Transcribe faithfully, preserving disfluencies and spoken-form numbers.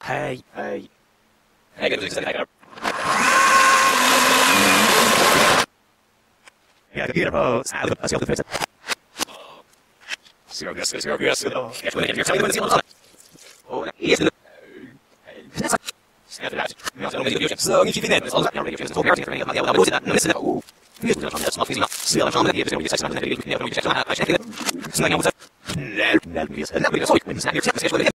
Hej, hej. Hej, kan du säga det? Jag kan på så här att jag ska försöka. Så jag ska ska jag ska då. Jag ska inte göra det så. Och är det Ska det jag ska nog inte göra så mycket fint så jag vill göra så mycket mer jag vill säga nu så oh vi ska göra så mycket så jag ska göra det så mycket så jag vill göra så mycket så jag ska göra så mycket så jag ska göra så mycket så jag ska göra så mycket så jag ska göra så mycket